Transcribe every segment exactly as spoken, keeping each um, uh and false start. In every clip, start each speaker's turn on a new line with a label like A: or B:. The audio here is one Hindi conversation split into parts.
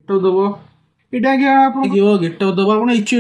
A: गेटअप दबो एटा आगे आपण गिव गेटअप दबो आपण इच्छे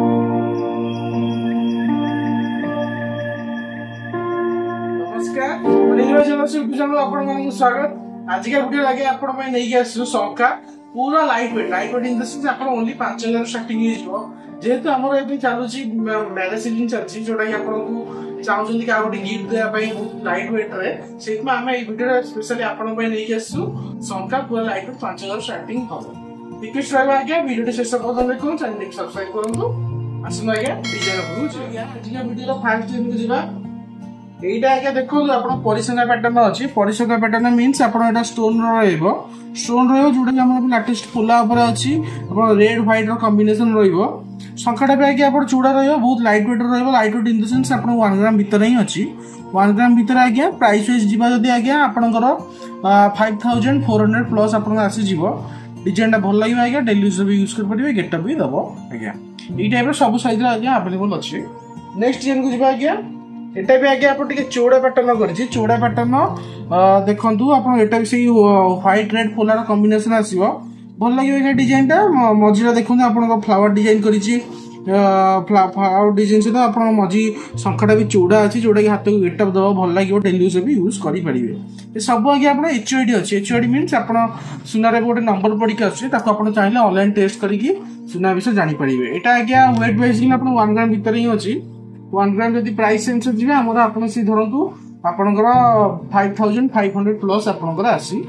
A: नमस्कार मणिग्रह चैनल यूट्यूब चैनल आपण मानक स्वागत। आज का वीडियो लागे आपण में नहीं आसु संख्या पूरा light weight light weight in the sense आपण ओनली पाँच हजार स्टार्टिंग हो जेहेतु हमर एबे चालू छी मैरेज सीजन चलछि जोटा कि आपण को चाहउछन कि आउट गिफ्ट देया पई लाइट वेट रे सेमा हमें ए वीडियो स्पेशली आपण में नहीं आसु संख्या पूरा लाइट वेट पाँच हजार स्टार्टिंग हो रिक्वेस्ट रहबा आगे वीडियो शेष पर्यंत देखो चैनल को सब्सक्राइब करंतु आसन आगे डिजाइन को जिया आज का वीडियो फर्स्ट दिन को जिबा एटा आगे देखो आपण परिसंगा पैटर्न अछि परिसंगा पैटर्न मींस आपण एटा स्टोन रहइबो स्टोन रहइबो जोटा कि हमर लेटेस्ट फुला ऊपर अछि आपण रेड व्हाइट रो कॉम्बिनेशन रहइबो संख्याटा पे आगे आपण चूड़ा रहइबो बहुत लाइट वेट रहइबो light weight in the sense आपण एक ग्राम भीतर ही अछि एक ग्राम भीतर आगे प्राइस वाइज जिबा जदी आगे आपनकर पाँच हज़ार चार सौ प्लस आपण आसी जिवो डिजाइन भल लगे आगे डेली यूज भी यूज कर परिबे गेटअप भी दबो आगे ई टाइप रो सब साइज रे आगे अवेलेबल अछि। नेक्स्ट डिजाइन को जिबा आगे एटा भी आगे आपण टिके चौड़ा पैटर्न करछि चौड़ा पैटर्न देखंतु आपण एटा भी सही व्हाइट रेड पोलर कॉम्बिनेशन आसीबो भल लगे ए डिजाइन टा मझिरा देखंतु आपण फ्लावर डिजाइन करिछि फ्लावर डिजाइन से आपण मझी संखटा भी चौड़ा अछि जोटा कि हाथ को गेटअप दबो भल लागिवो डेली यूज भी यूज करि परिबे ए सब आगे आपण एचओडी अछि एचओडी मींस आपण सुना रे गोटे नंबर पड़ी के आछि ताको आपण चाहिले ऑनलाइन टेस्ट करिकि सुना विषय जानि परिबे एटा आगे वेट वाइज कि आपण एक ग्राम भीतर ही अछि एक ग्राम जदी प्राइस सेंस जिवे हमर आपण सी धरंतु आपनकर पाँच हज़ार पाँच सौ प्लस आपनकर आसी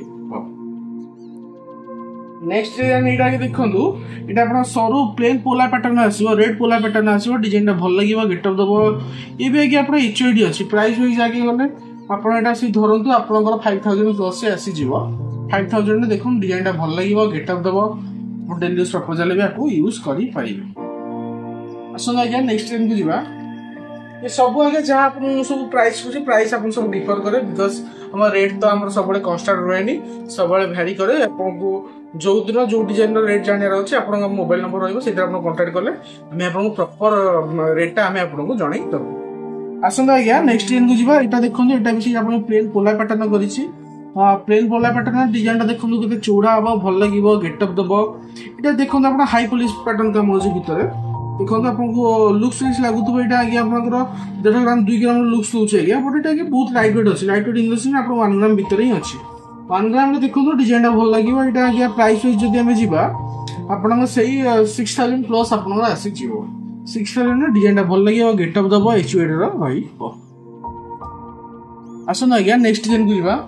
A: नेक्स्ट डिजाइन एटा के देखंतु एटा आपण सरू प्लेन पोला पैटर्न आसीबो रेड पोला पैटर्न आसीबो डिजाइन भल लागिवो गेटअप दबो ए भी आगे आपण एचओडी अछि प्राइस वाइज आगे गले आपण एटा सी धरंतु आपनकर पाँच हज़ार प्लस से आसी जिवो पाँच हज़ार ने देखुन डिजाइन भल लागिवो गेटअप दबो डेली यूज प्रपोजल भी आपको यूज करि परिबे। आसन आगे नेक्स्ट डिजाइन को जिबा ये सब आगे जहाँ अपन सब प्राइस हो प्राइस अपन सब डिफर करे बिकॉज हम रेट तो हम सब कन्स्टांट रहेनी सब भैरी करे आपको जो दिन जो डिजाइन रेट जानवर अच्छे आप मोबाइल नंबर रही कांटेक्ट कले आम आपको प्रॉपर रेटा आम आपको जन देव। आसंता आज्ञा नेक्स्ट डिजाइन को जिबा एटा देखंतु एटा भी आप प्लेन पोला पैटर्न करिछि प्लेन पोला पैटर्न डिजाइन देखंतु केते चौड़ा हबो भल लागिवो गेटअप दबो एटा देखंतु आपण हाई पॉलिश पैटर्न का मौजूद भीतर देखो आपको लुक्स वाइज लगुव ये आगे आप डेढ़ ग्राम दुई ग्राम लुक्स दूचे आगे बट ये बहुत लाइट वेट अच्छे light weight in the sense आप वन ग्राम भीतर ही अच्छे वन ग्राम देखो डिजाइन भल लगे ये आगे प्राइस वाइज जब आम जा आप सिक्स थाउजेंड प्लस आप आसी सिक्स थाउजेंड डिजाइन भल लगे गेटअप दब एच वेड रही आसन आज्ञा नेक्स्ट डिजाइन को जा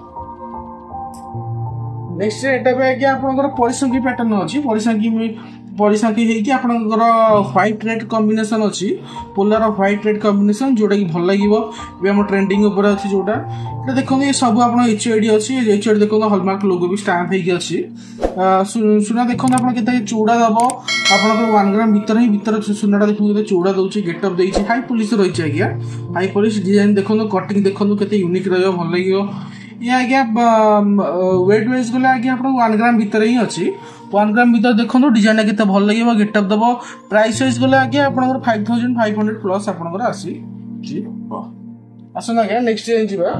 A: नेक्स्ट एटा भी आगे आप परिसंख्या पैटर्न अच्छी परिसंख्या परिसंख्या हेकि आपनकर व्हाइट रेड कॉम्बिनेशन अछि पोलर व्हाइट रेड कॉम्बिनेशन जोटा कि भल लागिवो बे हम ट्रेंडिंग ऊपर अछि जोटा एटा देखो ये सब आपन एचओडी अछि एचओडी देखो हॉलमार्क लोगो भी स्टैम्प हेकि अछि सुना देखो आपन केते चौड़ा दबो आपनकर एक ग्राम भीतर ही भीतर सुनाटा देखो केते चौड़ा दउछि गेटअप देछि हाई पॉलिश रहि छै आज्ञा हाई पॉलिश डिजाइन देखो कटिंग देखो केते यूनिक रहयो भल लागिवो ये आज्ञा वेट वाइज गले आज्ञा आपन एक ग्राम भीतर ही अछि एक ग्राम भीतर देखो डिजाइन केते भल लगे गेटअप दबो प्राइस वाइज गले आगे आपनकर पाँच हज़ार पाँच सौ प्लस आपनकर आसी जी आसन आगे नेक्स्ट डिजाइन जिबा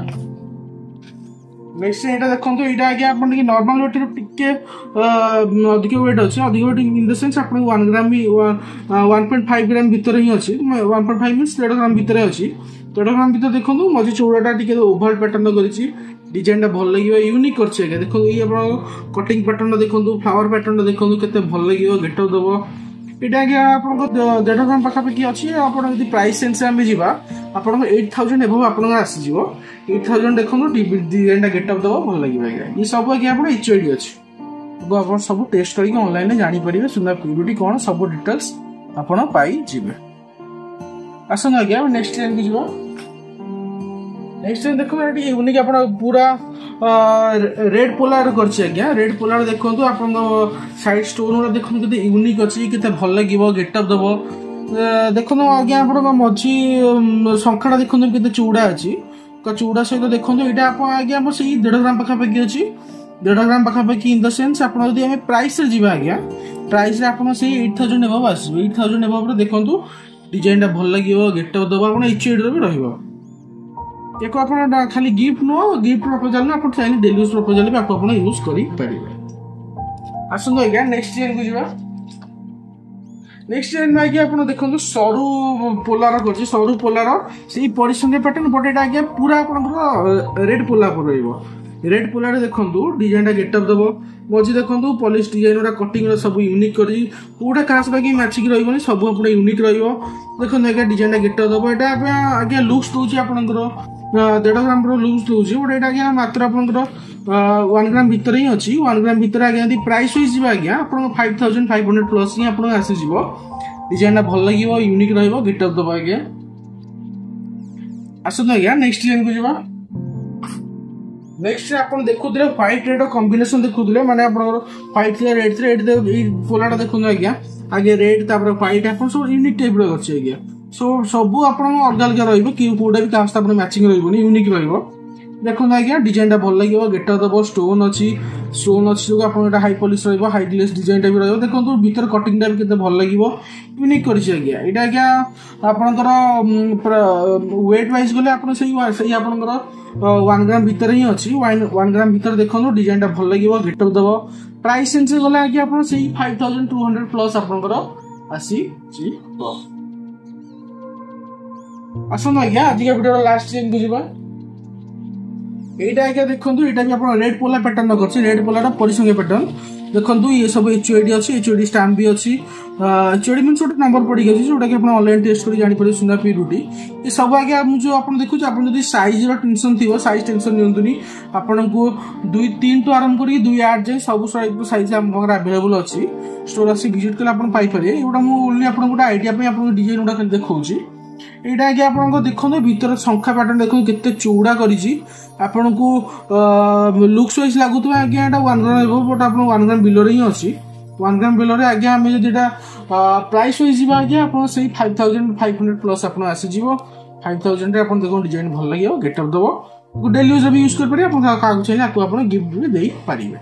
A: नेक्स्ट एटा देखो एटा आगे आपन के नॉर्मल वेट टिके अधिक वेट अछि अधिक वेट इन द सेंस आपन एक ग्राम भी एक पॉइंट पाँच ग्राम भीतर ही अछि एक पॉइंट पाँच मींस डेढ़ ग्राम भीतर अछि डेढ़ ग्राम भीतर देखो मझी चौड़ाटा टिके ओवल पैटर्न करिछि डिजाइन भल लगे यूनिक करछे देखो ये आप कटिंग पैटर्न देखो फ्लावर पैटर्न देखो केते भल लगे गेटअप दबो एटा आगे आपन डेढ़ ग्राम पाखापाखि अच्छी आपन प्राइस सेंस आम जा आपन आठ हज़ार एबव आप आसीज आठ हज़ार देखो डिजाइन गेटअप दबो भल लगे आगे ये सब आगे आप एचओडी अच्छे आप सब टेस्ट करके ऑनलाइन जानीपर सुना प्योरिटी कौन सब डिटेल्स आपड़ पाई जीवे। आसन आगे नेक्स्ट डिजाइन को जीवा नेक्स्ट टाइम देखो ये यूनिक आप पूरा रेड पोलार करछे आज्ञा रेड पोलार देखंतु आपन साइड स्टोन वाला देखो केते यूनिक अछि केते भल लागिवो गेटअप दबो देखो आज्ञा आपन मझी संख्याटा देखंतु केते चौड़ा अछि का चौड़ा सहित देखंतु एटा आप आज्ञा हम सही डेढ़ ग्राम पाखापाखि अछि डेढ़ ग्राम पाखापाखि इन द सेंस आप यदि हम प्राइस रे जीवा आज्ञा प्राइस रे आपन सही आठ हज़ार एबव आसी आठ हज़ार एबव रे देखंतु डिजाइन भल लागिवो गेटअप दबो आपन एचओडी रे भी रहिवो एको आपण खाली गिफ्ट नो गिफ्ट प्रपोजल ना आपण चाहे डेली यूज प्रपोजल भी आपण यूज करि परिबे। आसतु आज्ञा नेक्स्ट डिजाइन को जीवा नेक्स्ट डिजाइन में आज्ञा आप देखो सरू पोलार कर सरू पोलार से परिसंख्या पैटर्न बट यहाँ आज्ञा पूरा आप रेड पोलार पर रेड पोलार देखो डिजाइन गेटअप दब मझी देखो पॉलिश डिजाइन गुड़ा कटिंग सब यूनिक कर पूरा क्या सब मैचिक रही सब आप यूनिक रखो आज्ञा डिजाइन गेटअप दब यहाँ आज्ञा लुक्स दूसरी आपंकर देढ़ ग्राम लुक्स दूसरी बट यहाँ आज्ञा मात्र आपंकर वन ग्राम भितर ही अच्छी वन ग्राम भितर आज्ञा यदि प्राइस वाइज जी आज्ञा आप five thousand five hundred plus ही आप आसीज डिजाइन भल लगे यूनिक रेटअप दब आज्ञा आसतु आज्ञा नेक्स्ट डिजाइन को जीवा नेक्स्ट आप देखुले व्हाइट रेड कॉम्बिनेशन देखुले माने आप व्हाइट थे रेड थे रेड पोलाटा देखो आज्ञा आगे रेड तापर व्हाइट आप सब यूनिक टाइप रही आज्ञा सो सब आप अलग अलग रोटा भी क्या मैचिंग रोनी यूनिक देखो आज्ञा डिजाइन भल लगे गेटअप दब स्टोन अच्छी स्टोन अच्छी जो आप high polish high glaze design भी रही देखो भीतर कटिंग भी केते भल लगे यूनिक कर आज्ञा यहाँ आज्ञा आपंकर वेट वाइज गले आप वन ग्राम भितर ही अच्छी वन ग्राम भितर देखो डिजाइन भल लगे गेटअप दब प्राइस सेंस गले आज्ञा आप five thousand two hundred plus आपंकर आसी आसतु आज्ञा आज वीडियो लास्ट डिजाइन बुझा यहाँ देखो यहाँ भी आप रेड पोला पैटर्न कर रेड पोलार परिसंख्या पैटर्न देखो ये सब एचओडी अच्छी एचओडी स्टाम्प भी अच्छी एचओडी मीन गोटे नंबर पड़ी गई जोटा कि ऑनलाइन टेस्ट कर जापर सुना पी रुटी ये सब आगे जो आप देखो आप साइज टेंशन थी साइज टेंशन नि आपन को दुई तीन टू आरंभ कर दुई आठ जाए सब साइज आम आवेलेबल अच्छी स्टोर आसी विजिट कले आप पाइपर ये ओनली आप गोटे आइडिया आप डिजाइन गुड़ा खाली देखा यहाँ आगे आप देखो भीतर संख्या पैटर्न देखो केते चौड़ा करण को लुक्स वाइज लगुवा आज्ञा वन ग्राम बट आप वन ग्राम बिलो ही अच्छी वन ग्राम बिलो आज्ञा आम जो प्राइस वाइज जी आज्ञा आप five thousand five hundred plus आप आसीज फाइव थाउजेंड आप देखो डिजाइन भल लगे गेटअप दब डेली यूज भी यूज कर चाहिए आप गिफ्ट भी दे पारे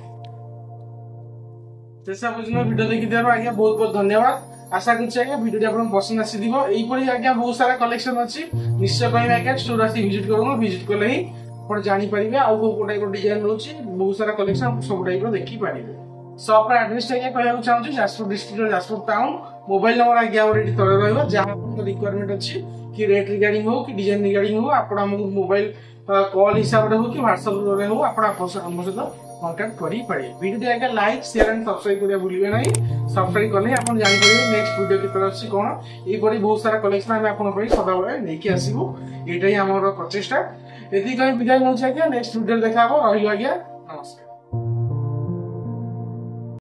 A: वीडियो देखी आज्ञा बहुत बहुत धन्यवाद आशा कर वीडियो आप पसंद आसीथिबो एइपरि आज्ञा बहुत सारा कलेक्शन अच्छी निश्चय कहबे आज्ञा स्टोर आसी विजिट करूँ विजिट कले ही आप जानी पारिबे आ को टाइप डिजाइन रोची बहुत सारा कलेक्शन आप सब टाइप देखि पारिबे शॉप एड्रेस आज्ञा कहबा चाहूँ Jajpur district Jajpur town mobile number आज्ञा और ये तले रहिबो जहां रिक्वायरमेंट अच्छी कि रेट रिगार्डिंग हो कि डिजाइन रिगार्डिंग हो आप मोबाइल कॉल हिसाब से हो कि व्हाट्सएप रे हो आप हम सहित कांटेक्ट करि पारे वीडियो आज्ञा लाइक शेयर एंड सब्सक्राइब करिया भूलिबे नहीं सब्सक्राइब कले आप जानि पारे नेक्स्ट वीडियो केतर अछि कोन एई परि बहुत सारा कलेक्शन हम आपन परि सदा बेले नेकी आसीबो एटाई हमर प्रचेष्टा एति कहीं विदाय नउ छै नेक्स्ट वीडियो देखाबो रहियो आज्ञा।